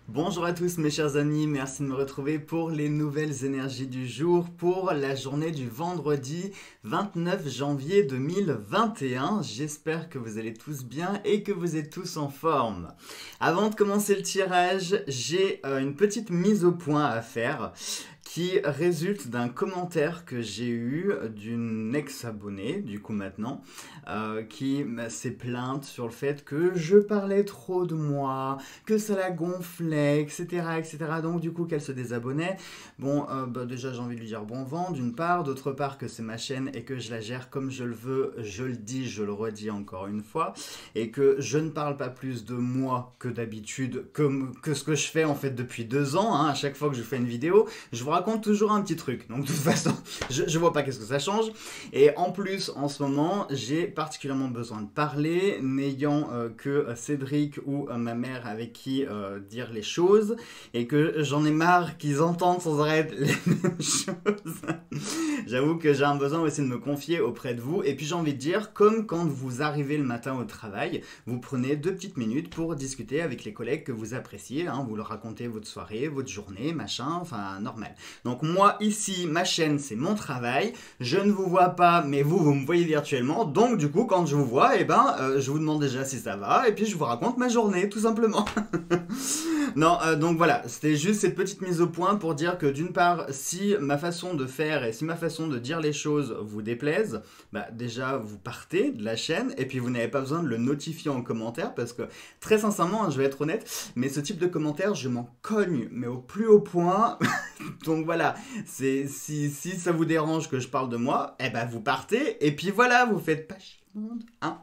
Bonjour à tous mes chers amis, merci de me retrouver pour les nouvelles énergies du jour pour la journée du vendredi 29 janvier 2021. J'espère que vous allez tous bien et que vous êtes tous en forme. Avant de commencer le tirage, j'ai une petite mise au point à faire qui résulte d'un commentaire que j'ai eu d'une ex-abonnée, du coup maintenant, qui s'est plainte sur le fait que je parlais trop de moi, que ça la gonflait, etc., etc. Donc du coup qu'elle se désabonnait. Bon, déjà j'ai envie de lui dire bon vent d'une part, d'autre part que c'est ma chaîne et que je la gère comme je le veux, je le dis, je le redis encore une fois, et que je ne parle pas plus de moi que d'habitude, que ce que je fais en fait depuis 2 ans, hein, à chaque fois que je fais une vidéo, je vous raconte toujours un petit truc. Donc de toute façon, je vois pas qu'est-ce que ça change. Et en plus, en ce moment, j'ai particulièrement besoin de parler, n'ayant que Cédric ou ma mère avec qui dire les choses, et que j'en ai marre qu'ils entendent sans arrêt les mêmes choses. J'avoue que j'ai un besoin aussi de me confier auprès de vous. Et puis j'ai envie de dire, comme quand vous arrivez le matin au travail, vous prenez 2 petites minutes pour discuter avec les collègues que vous appréciez, hein, vous leur racontez votre soirée, votre journée, machin, enfin normal. Donc moi ici, ma chaîne c'est mon travail, je ne vous vois pas mais vous me voyez virtuellement, donc du coup quand je vous vois, je vous demande déjà si ça va et puis je vous raconte ma journée tout simplement. Non, donc voilà, c'était juste cette petite mise au point pour dire que d'une part, si ma façon de faire et si ma façon de dire les choses vous déplaise, bah déjà vous partez de la chaîne et puis vous n'avez pas besoin de le notifier en commentaire parce que très sincèrement, hein, je vais être honnête, mais ce type de commentaire je m'en cogne mais au plus haut point. Donc voilà, si ça vous dérange que je parle de moi, eh ben vous partez et puis voilà, vous faites pas chier le monde, hein.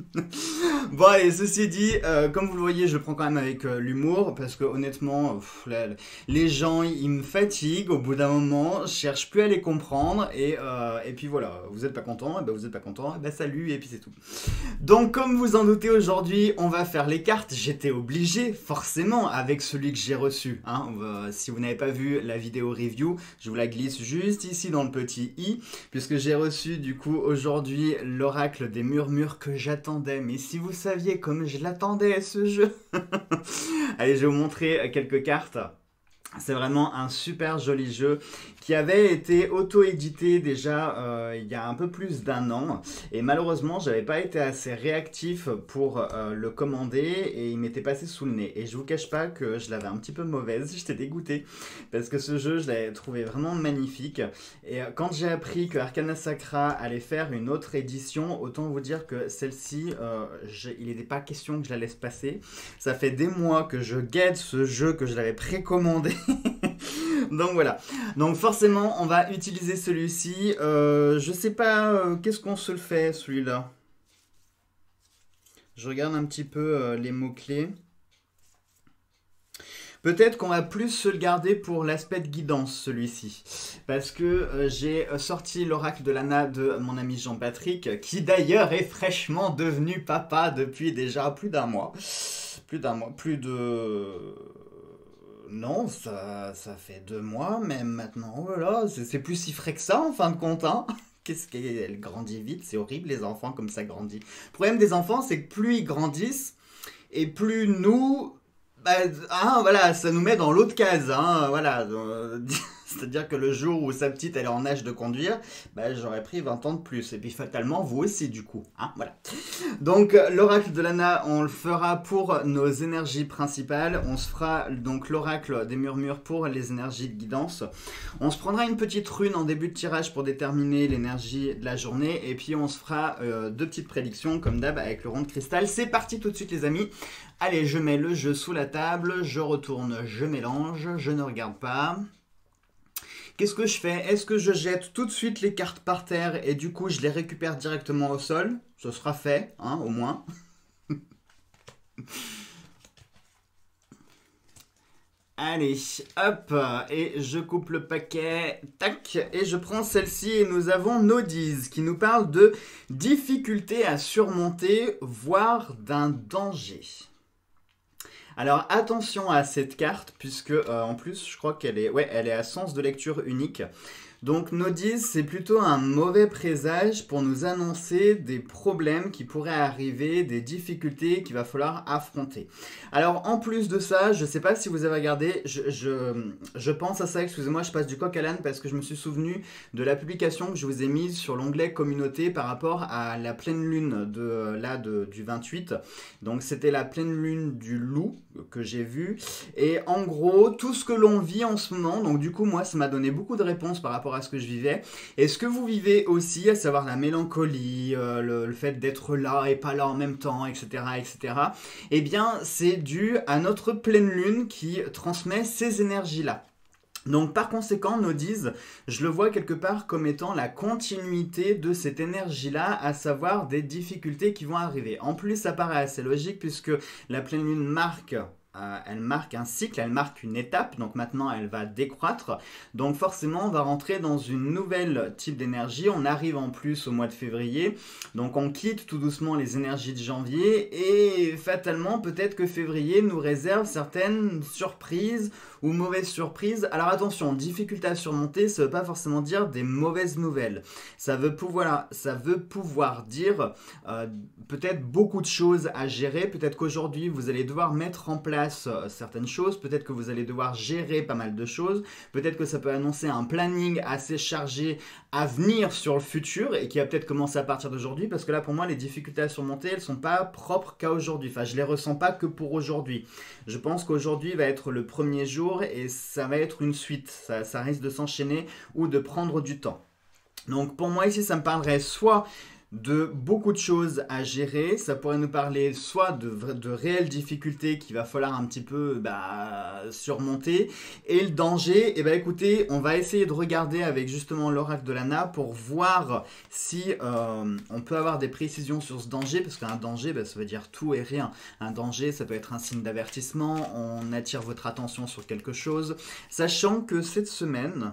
Bon allez, ceci dit, comme vous le voyez, je le prends quand même avec l'humour, parce que honnêtement, les gens, ils me fatiguent au bout d'un moment, je cherche plus à les comprendre, et puis voilà, vous êtes pas content, et ben vous êtes pas content, et ben salut, et puis c'est tout. Donc comme vous en doutez, aujourd'hui, on va faire les cartes, j'étais obligé, forcément, avec celui que j'ai reçu, hein. Si vous n'avez pas vu la vidéo review, je vous la glisse juste ici dans le petit i, puisque j'ai reçu du coup aujourd'hui l'oracle des murmures que j'attendais, mais si vous saviez comme je l'attendais ce jeu. Allez, je vais vous montrer quelques cartes. C'est vraiment un super joli jeu qui avait été auto-édité déjà il y a un peu plus d'un an, et malheureusement j'avais pas été assez réactif pour le commander et il m'était passé sous le nez, et je vous cache pas que je l'avais un petit peu mauvaise, j'étais dégoûté parce que ce jeu je l'avais trouvé vraiment magnifique, et quand j'ai appris que Arcana Sacra allait faire une autre édition, autant vous dire que celle-ci il n'était pas question que je la laisse passer. Ça fait des mois que je guette ce jeu, que je l'avais précommandé. Donc voilà. Donc forcément, on va utiliser celui-ci. Je sais pas, qu'est-ce qu'on se le fait, celui-là. Je regarde un petit peu les mots-clés. Peut-être qu'on va plus se le garder pour l'aspect de guidance, celui-ci. Parce que j'ai sorti l'oracle de l'Anna de mon ami Jean-Patrick, qui d'ailleurs est fraîchement devenu papa depuis déjà plus d'un mois. Plus d'un mois, plus de... Non, ça fait 2 mois même maintenant, voilà, c'est plus si frais que ça en fin de compte, hein. Qu'est-ce qu'elle grandit vite, c'est horrible les enfants comme ça grandissent. Le problème des enfants, c'est que plus ils grandissent, et plus nous, bah, hein, voilà, ça nous met dans l'autre case, hein, voilà. C'est-à-dire que le jour où sa petite elle est en âge de conduire, bah, j'aurais pris 20 ans de plus, et puis fatalement vous aussi du coup, hein, voilà. Donc l'oracle de l'Anna, on le fera pour nos énergies principales. On se fera donc l'oracle des murmures pour les énergies de guidance. On se prendra une petite rune en début de tirage pour déterminer l'énergie de la journée. Et puis on se fera 2 petites prédictions comme d'hab avec le rond de cristal. C'est parti tout de suite les amis. Allez, je mets le jeu sous la table, je retourne, je mélange, je ne regarde pas. Qu'est-ce que je fais? Est-ce que je jette tout de suite les cartes par terre et du coup je les récupère directement au sol? Ce sera fait, hein, au moins. Allez, hop, et je coupe le paquet, tac, et je prends celle-ci et nous avons Nodiz qui nous parle de difficultés à surmonter, voire d'un danger. Alors attention à cette carte puisque en plus je crois qu'elle est, ouais, elle est à sens de lecture unique. Donc nos 10, c'est plutôt un mauvais présage pour nous annoncer des problèmes qui pourraient arriver, des difficultés qu'il va falloir affronter. Alors en plus de ça, je ne sais pas si vous avez regardé, je pense à ça, excusez-moi, je passe du coq à l'âne parce que je me suis souvenu de la publication que je vous ai mise sur l'onglet communauté par rapport à la pleine lune du 28. Donc c'était la pleine lune du loup que j'ai vue. Et en gros, tout ce que l'on vit en ce moment, donc du coup moi ça m'a donné beaucoup de réponses par rapport à ce que je vivais. Et ce que vous vivez aussi, à savoir la mélancolie, le fait d'être là et pas là en même temps, etc., etc., eh bien c'est dû à notre pleine lune qui transmet ces énergies-là. Donc par conséquent, nos 10, je le vois quelque part comme étant la continuité de cette énergie-là, à savoir des difficultés qui vont arriver. En plus, ça paraît assez logique puisque la pleine lune elle marque un cycle, elle marque une étape, donc maintenant elle va décroître. Donc forcément, on va rentrer dans une nouvelle type d'énergie. On arrive en plus au mois de février, donc on quitte tout doucement les énergies de janvier et fatalement, peut-être que février nous réserve certaines surprises ou mauvaises surprises. Alors attention, difficulté à surmonter, ça ne veut pas forcément dire des mauvaises nouvelles. Ça veut pouvoir dire peut-être beaucoup de choses à gérer. Peut-être qu'aujourd'hui, vous allez devoir mettre en place certaines choses. Peut-être que vous allez devoir gérer pas mal de choses. Peut-être que ça peut annoncer un planning assez chargé à venir sur le futur et qui va peut-être commencer à partir d'aujourd'hui. Parce que là, pour moi, les difficultés à surmonter, elles ne sont pas propres qu'à aujourd'hui. Enfin, je ne les ressens pas que pour aujourd'hui. Je pense qu'aujourd'hui va être le premier jour et ça va être une suite. Ça risque de s'enchaîner ou de prendre du temps. Donc pour moi ici, ça me parlerait soit de beaucoup de choses à gérer, ça pourrait nous parler soit de réelles difficultés qu'il va falloir un petit peu surmonter, et le danger, écoutez, on va essayer de regarder avec justement l'oracle de Lana pour voir si on peut avoir des précisions sur ce danger, parce qu'un danger, ça veut dire tout et rien. Un danger, ça peut être un signe d'avertissement, on attire votre attention sur quelque chose, sachant que cette semaine...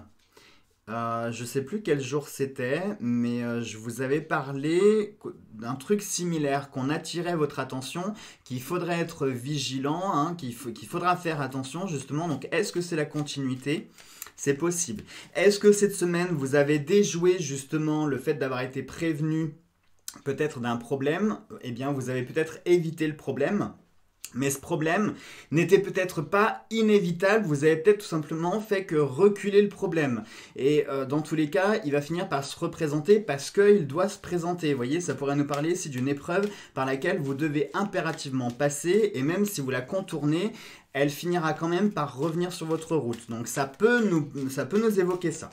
je ne sais plus quel jour c'était, mais je vous avais parlé d'un truc similaire, qu'on attirait votre attention, qu'il faudrait être vigilant, hein, qu'il faudra faire attention justement. Donc est-ce que c'est la continuité ? C'est possible. Est-ce que cette semaine vous avez déjoué justement le fait d'avoir été prévenu peut-être d'un problème ? Eh bien vous avez peut-être évité le problème. Mais ce problème n'était peut-être pas inévitable, vous avez peut-être tout simplement fait que reculer le problème. Et dans tous les cas, il va finir par se représenter parce qu'il doit se présenter. Vous voyez, ça pourrait nous parler ici d'une épreuve par laquelle vous devez impérativement passer, et même si vous la contournez, elle finira quand même par revenir sur votre route. Donc ça peut nous évoquer ça.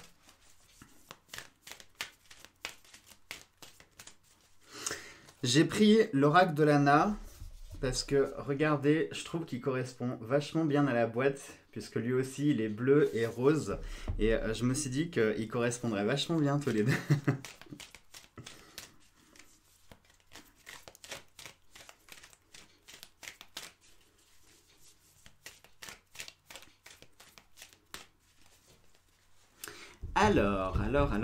J'ai pris l'oracle de Lana. Parce que, regardez, je trouve qu'il correspond vachement bien à la boîte, puisque lui aussi, il est bleu et rose. Et je me suis dit qu'il correspondrait vachement bien tous les deux. Alors...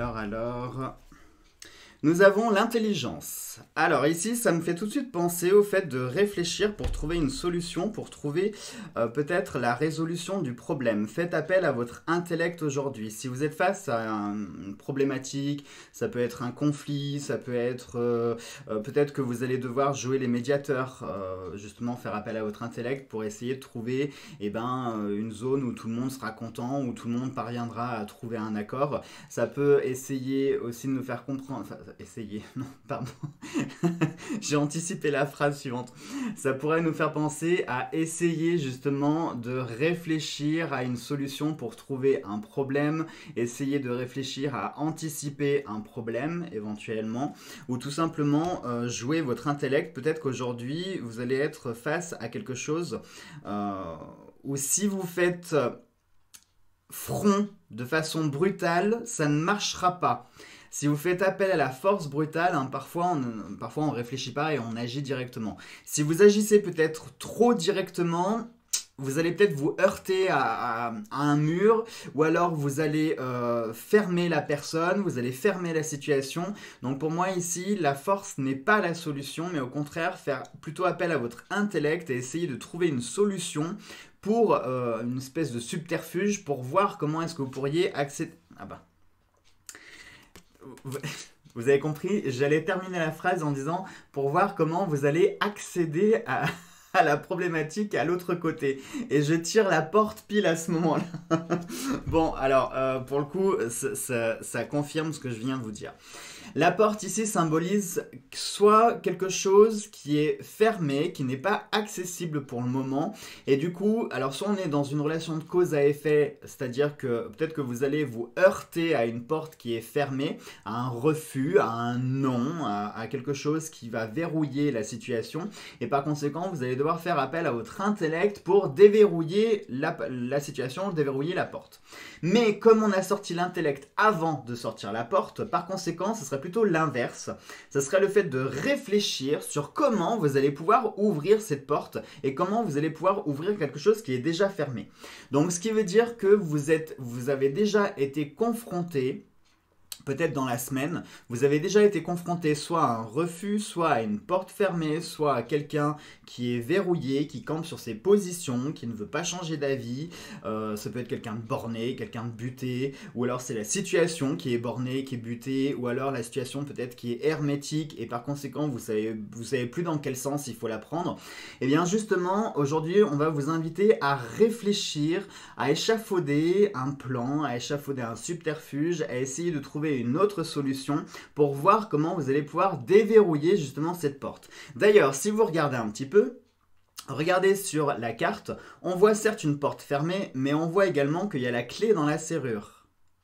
Nous avons l'intelligence. Alors ici, ça me fait tout de suite penser au fait de réfléchir pour trouver une solution, pour trouver peut-être la résolution du problème. Faites appel à votre intellect aujourd'hui. Si vous êtes face à une problématique, ça peut être un conflit, ça peut être peut-être que vous allez devoir jouer les médiateurs, justement faire appel à votre intellect pour essayer de trouver une zone où tout le monde sera content, où tout le monde parviendra à trouver un accord. Ça peut essayer aussi de nous faire comprendre... J'ai anticipé la phrase suivante. Ça pourrait nous faire penser à essayer justement de réfléchir à une solution pour trouver un problème, essayer de réfléchir à anticiper un problème éventuellement, ou tout simplement jouer votre intellect. Peut-être qu'aujourd'hui vous allez être face à quelque chose où si vous faites front de façon brutale, ça ne marchera pas. Si vous faites appel à la force brutale, parfois on ne réfléchit pas et on agit directement. Si vous agissez peut-être trop directement, vous allez peut-être vous heurter à un mur, ou alors vous allez fermer la personne, vous allez fermer la situation. Donc pour moi ici, la force n'est pas la solution, mais au contraire, faire plutôt appel à votre intellect et essayer de trouver une solution pour une espèce de subterfuge pour voir comment est-ce que vous pourriez accéder... vous vous avez compris, j'allais terminer la phrase en disant pour voir comment vous allez accéder à la problématique à l'autre côté. Et je tire la porte pile à ce moment-là. Bon, alors, pour le coup, ça confirme ce que je viens de vous dire. La porte ici symbolise soit quelque chose qui est fermé, qui n'est pas accessible pour le moment. Et du coup, alors soit on est dans une relation de cause à effet, c'est-à-dire que peut-être que vous allez vous heurter à une porte qui est fermée, à un refus, à un non, à quelque chose qui va verrouiller la situation. Et par conséquent, vous allez devoir faire appel à votre intellect pour déverrouiller la situation, déverrouiller la porte. Mais comme on a sorti l'intellect avant de sortir la porte, par conséquent, ce serait plutôt l'inverse. Ce serait le fait de réfléchir sur comment vous allez pouvoir ouvrir cette porte et comment vous allez pouvoir ouvrir quelque chose qui est déjà fermé. Donc, ce qui veut dire que vous avez déjà été confronté, peut-être dans la semaine, vous avez déjà été confronté soit à un refus, soit à une porte fermée, soit à quelqu'un qui est verrouillé, qui campe sur ses positions, qui ne veut pas changer d'avis. Ça peut être quelqu'un de borné, quelqu'un de buté, ou alors c'est la situation qui est bornée, qui est butée, ou alors la situation peut-être qui est hermétique et par conséquent vous savez plus dans quel sens il faut la prendre. Et bien justement, aujourd'hui, on va vous inviter à réfléchir, à échafauder un plan, à échafauder un subterfuge, à essayer de trouver une autre solution pour voir comment vous allez pouvoir déverrouiller justement cette porte. D'ailleurs, si vous regardez un petit peu, regardez sur la carte, on voit certes une porte fermée, mais on voit également qu'il y a la clé dans la serrure.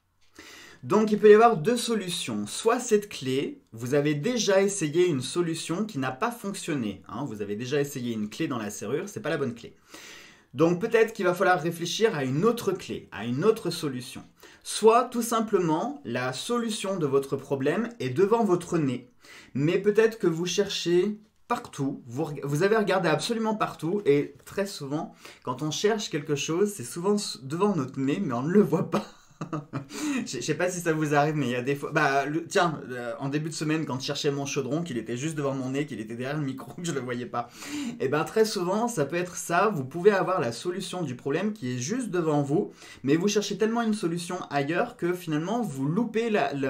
Donc il peut y avoir deux solutions. Soit cette clé, vous avez déjà essayé une solution qui n'a pas fonctionné. Vous avez déjà essayé une clé dans la serrure, c'est pas la bonne clé. Donc peut-être qu'il va falloir réfléchir à une autre clé, à une autre solution. Soit tout simplement, la solution de votre problème est devant votre nez. Mais peut-être que vous cherchez partout, vous avez regardé absolument partout et très souvent, quand on cherche quelque chose, c'est souvent devant notre nez, mais on ne le voit pas. Je sais pas si ça vous arrive, mais il y a des fois. En début de semaine, quand je cherchais mon chaudron, qu'il était juste devant mon nez, qu'il était derrière le micro, que je le voyais pas. Et ben très souvent, ça peut être ça. Vous pouvez avoir la solution du problème qui est juste devant vous, mais vous cherchez tellement une solution ailleurs que finalement vous loupez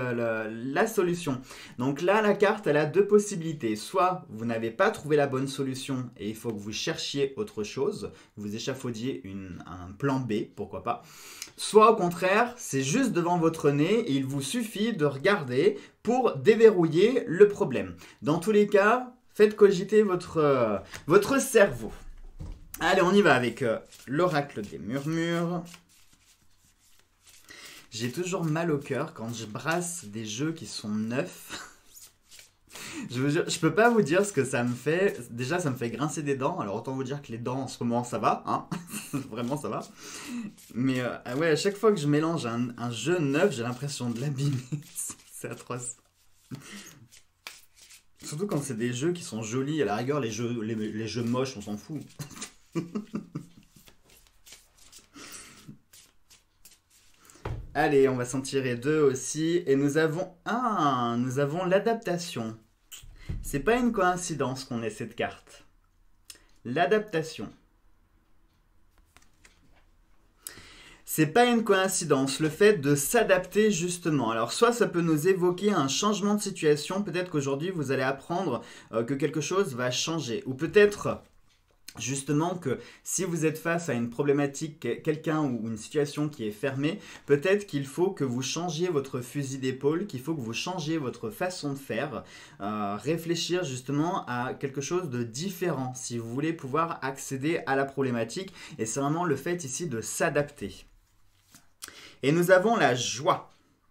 la solution. Donc là, la carte, elle a deux possibilités. Soit vous n'avez pas trouvé la bonne solution et il faut que vous cherchiez autre chose, vous échafaudiez un plan B, pourquoi pas. Soit au contraire, c'est juste devant votre nez et il vous suffit de regarder pour déverrouiller le problème. Dans tous les cas, faites cogiter votre cerveau. Allez, on y va avec l'oracle des murmures. J'ai toujours mal au cœur quand je brasse des jeux qui sont neufs. Je vous jure, je peux pas vous dire ce que ça me fait. Déjà, ça me fait grincer des dents. Alors, autant vous dire que les dents, en ce moment, ça va. Vraiment, ça va. Mais ouais, à chaque fois que je mélange un jeu neuf, j'ai l'impression de l'abîmer. C'est atroce. Surtout quand c'est des jeux qui sont jolis. À la rigueur, les jeux moches, on s'en fout. Allez, on va s'en tirer deux aussi. Et nous avons l'adaptation. C'est pas une coïncidence qu'on ait cette carte. L'adaptation. C'est pas une coïncidence, le fait de s'adapter justement. Alors soit ça peut nous évoquer un changement de situation, peut-être qu'aujourd'hui vous allez apprendre que quelque chose va changer. Ou peut-être justement que si vous êtes face à une problématique, quelqu'un ou une situation qui est fermée, peut-être qu'il faut que vous changiez votre fusil d'épaule, qu'il faut que vous changiez votre façon de faire, réfléchir justement à quelque chose de différent si vous voulez pouvoir accéder à la problématique. Et c'est vraiment le fait ici de s'adapter. Et nous avons la joie.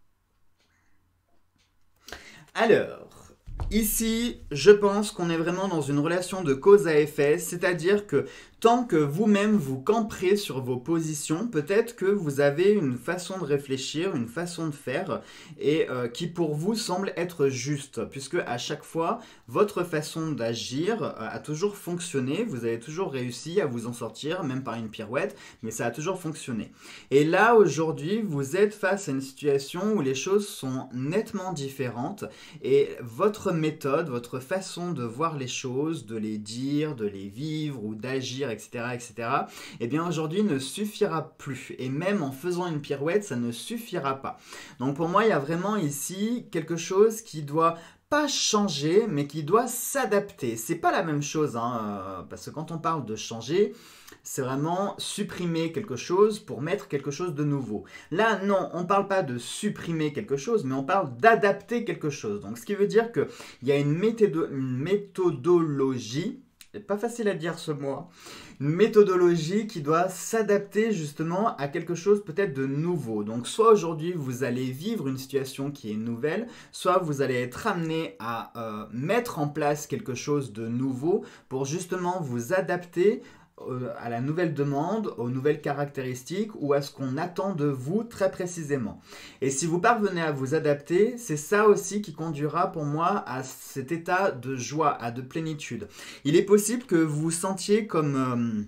Alors, ici, je pense qu'on est vraiment dans une relation de cause à effet, c'est-à-dire que tant que vous-même vous camperez sur vos positions, peut-être que vous avez une façon de réfléchir, une façon de faire, et qui pour vous semble être juste, puisque à chaque fois, votre façon d'agir a toujours fonctionné, vous avez toujours réussi à vous en sortir, même par une pirouette, mais ça a toujours fonctionné. Et là, aujourd'hui, vous êtes face à une situation où les choses sont nettement différentes, et votre méthode, votre façon de voir les choses, de les dire, de les vivre ou d'agir, etc., etc., eh bien aujourd'hui ne suffira plus. Et même en faisant une pirouette, ça ne suffira pas. Donc pour moi, il y a vraiment ici quelque chose qui doit pas changer, mais qui doit s'adapter. C'est pas la même chose, hein, parce que quand on parle de changer, c'est vraiment supprimer quelque chose pour mettre quelque chose de nouveau. Là, non, on ne parle pas de supprimer quelque chose, mais on parle d'adapter quelque chose. Donc, ce qui veut dire qu'il y a une méthodologie, c'est pas facile à dire ce mot, hein, une méthodologie qui doit s'adapter justement à quelque chose peut-être de nouveau. Donc, soit aujourd'hui, vous allez vivre une situation qui est nouvelle, soit vous allez être amené à mettre en place quelque chose de nouveau pour justement vous adapter à la nouvelle demande, aux nouvelles caractéristiques ou à ce qu'on attend de vous très précisément. Et si vous parvenez à vous adapter, c'est ça aussi qui conduira pour moi à cet état de joie, à de plénitude. Il est possible que vous vous sentiez comme...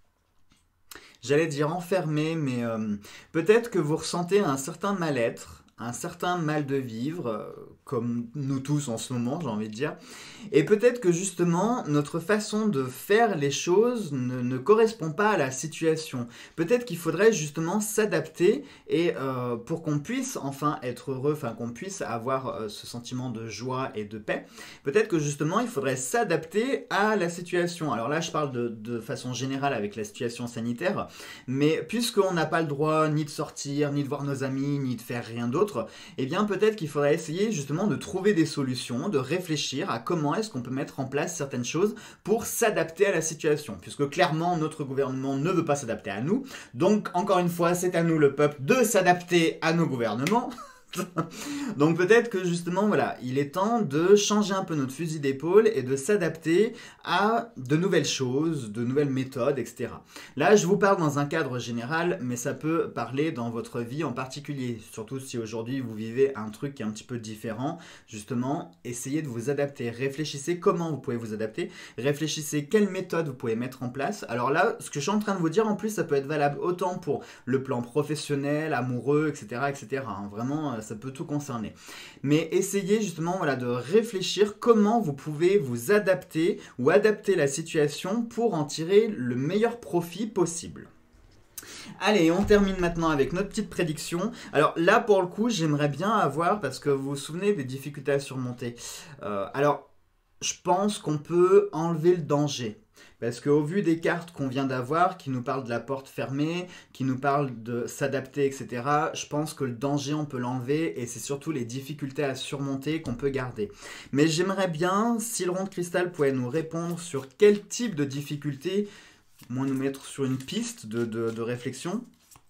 j'allais dire enfermé, mais peut-être que vous ressentez un certain mal-être, un certain mal de vivre, comme nous tous en ce moment, j'ai envie de dire. Et peut-être que justement, notre façon de faire les choses ne correspond pas à la situation. Peut-être qu'il faudrait justement s'adapter et pour qu'on puisse enfin être heureux, enfin qu'on puisse avoir ce sentiment de joie et de paix, peut-être que justement, il faudrait s'adapter à la situation. Alors là, je parle de façon générale avec la situation sanitaire, mais puisqu'on n'a pas le droit ni de sortir, ni de voir nos amis, ni de faire rien d'autre, eh bien peut-être qu'il faudrait essayer justement de trouver des solutions, de réfléchir à comment est-ce qu'on peut mettre en place certaines choses pour s'adapter à la situation, puisque clairement notre gouvernement ne veut pas s'adapter à nous, donc encore une fois c'est à nous le peuple de s'adapter à nos gouvernements. Donc peut-être que justement voilà, il est temps de changer un peu notre fusil d'épaule et de s'adapter à de nouvelles choses, de nouvelles méthodes, etc. Là je vous parle dans un cadre général, mais ça peut parler dans votre vie en particulier, surtout si aujourd'hui vous vivez un truc qui est un petit peu différent. Justement, essayez de vous adapter, réfléchissez comment vous pouvez vous adapter, réfléchissez quelles méthodes vous pouvez mettre en place. Alors là, ce que je suis en train de vous dire en plus, ça peut être valable autant pour le plan professionnel, amoureux, etc., etc. Hein, vraiment, ça peut tout concerner. Mais essayez justement voilà, de réfléchir comment vous pouvez vous adapter ou adapter la situation pour en tirer le meilleur profit possible. Allez, on termine maintenant avec notre petite prédiction. Alors là, pour le coup, j'aimerais bien avoir, parce que vous vous souvenez des difficultés à surmonter. Alors, je pense qu'on peut enlever le danger. Parce qu'au vu des cartes qu'on vient d'avoir, qui nous parlent de la porte fermée, qui nous parlent de s'adapter, etc., je pense que le danger, on peut l'enlever et c'est surtout les difficultés à surmonter qu'on peut garder. Mais j'aimerais bien, si le rond de cristal pouvait nous répondre sur quel type de difficultés, moi nous mettre sur une piste de réflexion.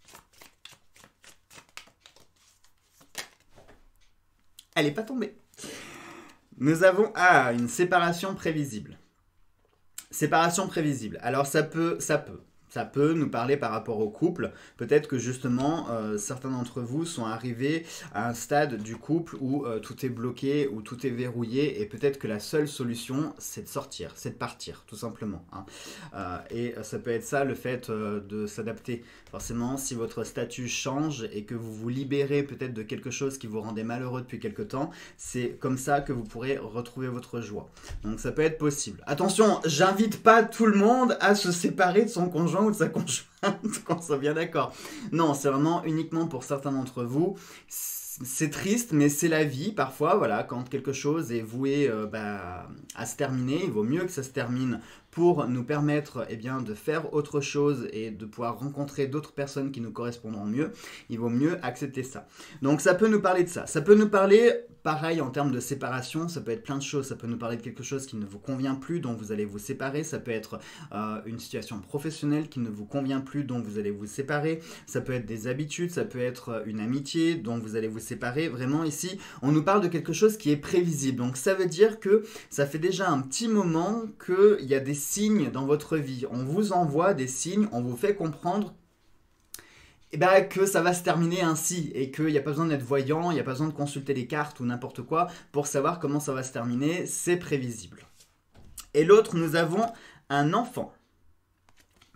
Elle n'est pas tombée. Nous avons une séparation prévisible. Séparation prévisible. Alors ça peut nous parler par rapport au couple. Peut-être que justement, certains d'entre vous sont arrivés à un stade du couple où tout est bloqué, où tout est verrouillé, et peut-être que la seule solution, c'est de sortir, c'est de partir, tout simplement. Hein. Et ça peut être ça, le fait de s'adapter. Forcément, si votre statut change et que vous vous libérez peut-être de quelque chose qui vous rendait malheureux depuis quelque temps, c'est comme ça que vous pourrez retrouver votre joie. Donc ça peut être possible. Attention, j'invite pas tout le monde à se séparer de son conjoint ou de sa conjointe, qu'on soit bien d'accord. Non, c'est vraiment uniquement pour certains d'entre vous. C'est triste, mais c'est la vie. Parfois, voilà, quand quelque chose est voué à se terminer, il vaut mieux que ça se termine pour nous permettre de faire autre chose et de pouvoir rencontrer d'autres personnes qui nous correspondront mieux. Il vaut mieux accepter ça. Donc ça peut nous parler de ça. Ça peut nous parler, pareil, en termes de séparation, ça peut être plein de choses. Ça peut nous parler de quelque chose qui ne vous convient plus, dont vous allez vous séparer. Ça peut être une situation professionnelle qui ne vous convient plus, dont vous allez vous séparer. Ça peut être des habitudes, ça peut être une amitié dont vous allez vous séparer. Vraiment, ici, on nous parle de quelque chose qui est prévisible. Donc ça veut dire que ça fait déjà un petit moment qu'il y a des signes dans votre vie. On vous envoie des signes, on vous fait comprendre que ça va se terminer ainsi et qu'il n'y a pas besoin d'être voyant, il n'y a pas besoin de consulter les cartes ou n'importe quoi pour savoir comment ça va se terminer, c'est prévisible. Et l'autre, nous avons un enfant.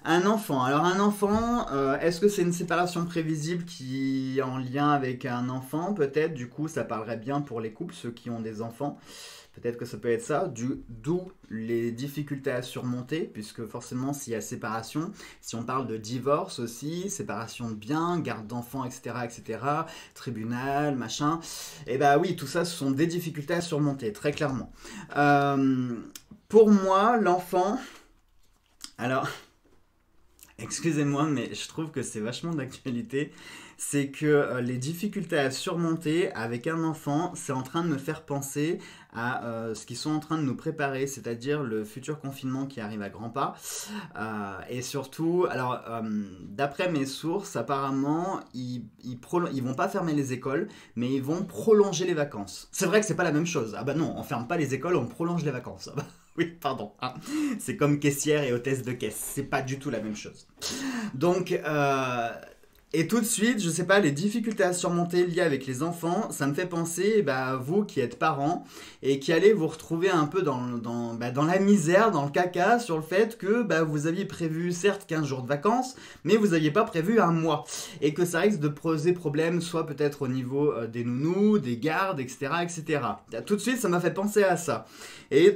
Un enfant. Alors un enfant, est-ce que c'est une séparation prévisible qui est en lien avec un enfant? Peut-être, du coup, ça parlerait bien pour les couples, ceux qui ont des enfants. Peut-être que ça peut être ça, d'où les difficultés à surmonter, puisque forcément s'il y a séparation, si on parle de divorce aussi, séparation de biens, garde d'enfants, etc., etc., tribunal, machin, et bah oui, tout ça, ce sont des difficultés à surmonter, très clairement. Pour moi, l'enfant, alors, excusez-moi, mais je trouve que c'est vachement d'actualité. C'est que les difficultés à surmonter avec un enfant, c'est en train de me faire penser à ce qu'ils sont en train de nous préparer, c'est-à-dire le futur confinement qui arrive à grands pas. Et surtout, alors, d'après mes sources, apparemment, ils vont pas fermer les écoles, mais ils vont prolonger les vacances. C'est vrai que c'est pas la même chose. Ah bah non, on ferme pas les écoles, on prolonge les vacances. Ah bah, oui, pardon. Hein. C'est comme caissière et hôtesse de caisse. C'est pas du tout la même chose. Donc, et tout de suite, je sais pas, les difficultés à surmonter liées avec les enfants, ça me fait penser bah, à vous qui êtes parents et qui allez vous retrouver un peu dans la misère, dans le caca, sur le fait que bah, vous aviez prévu certes 15 jours de vacances, mais vous n'aviez pas prévu un mois. Et que ça risque de poser problème, soit peut-être au niveau des nounous, des gardes, etc., etc. Tout de suite, ça m'a fait penser à ça. Et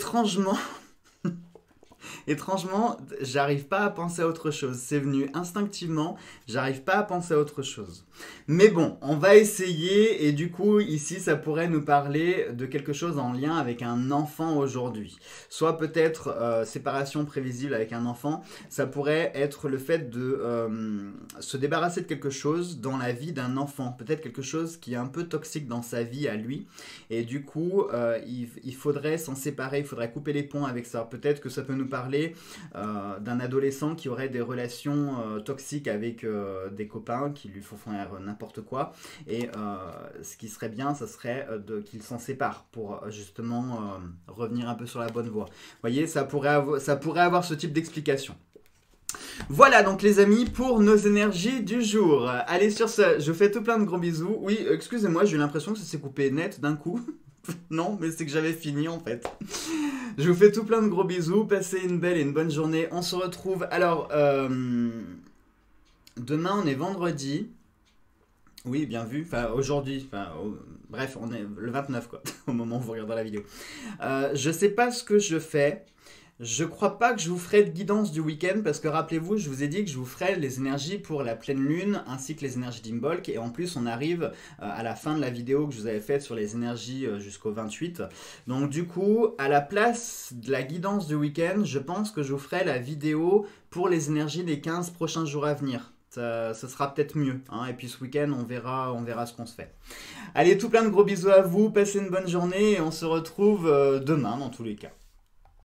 étrangement, j'arrive pas à penser à autre chose. C'est venu instinctivement, j'arrive pas à penser à autre chose. Mais bon, on va essayer et du coup, ici, ça pourrait nous parler de quelque chose en lien avec un enfant aujourd'hui. Soit peut-être séparation prévisible avec un enfant, ça pourrait être le fait de se débarrasser de quelque chose dans la vie d'un enfant. Peut-être quelque chose qui est un peu toxique dans sa vie à lui. Et du coup, il faudrait s'en séparer, il faudrait couper les ponts avec ça. Peut-être que ça peut nous parler d'un adolescent qui aurait des relations toxiques avec des copains qui lui font faire n'importe quoi. Et ce qui serait bien, ça serait qu'il s'en sépare pour justement revenir un peu sur la bonne voie. Vous voyez, ça pourrait avoir ce type d'explication. Voilà donc les amis pour nos énergies du jour. Allez sur ce, je vous fais tout plein de gros bisous. Oui, excusez-moi, j'ai eu l'impression que ça s'est coupé net d'un coup. Non, mais c'est que j'avais fini en fait. Je vous fais tout plein de gros bisous. Passez une belle et une bonne journée. On se retrouve. Alors, demain on est vendredi. Oui, bien vu. Enfin, aujourd'hui. Bref, on est le 29 quoi, au moment où vous regardez la vidéo. Je sais pas ce que je fais. Je crois pas que je vous ferai de guidance du week-end parce que rappelez-vous, je vous ai dit que je vous ferai les énergies pour la pleine lune ainsi que les énergies d'Imbolc et en plus on arrive à la fin de la vidéo que je vous avais faite sur les énergies jusqu'au 28. Donc du coup, à la place de la guidance du week-end, je pense que je vous ferai la vidéo pour les énergies des 15 prochains jours à venir. Ça sera peut-être mieux. Hein. Et puis ce week-end, on verra ce qu'on se fait. Allez, tout plein de gros bisous à vous, passez une bonne journée et on se retrouve demain dans tous les cas.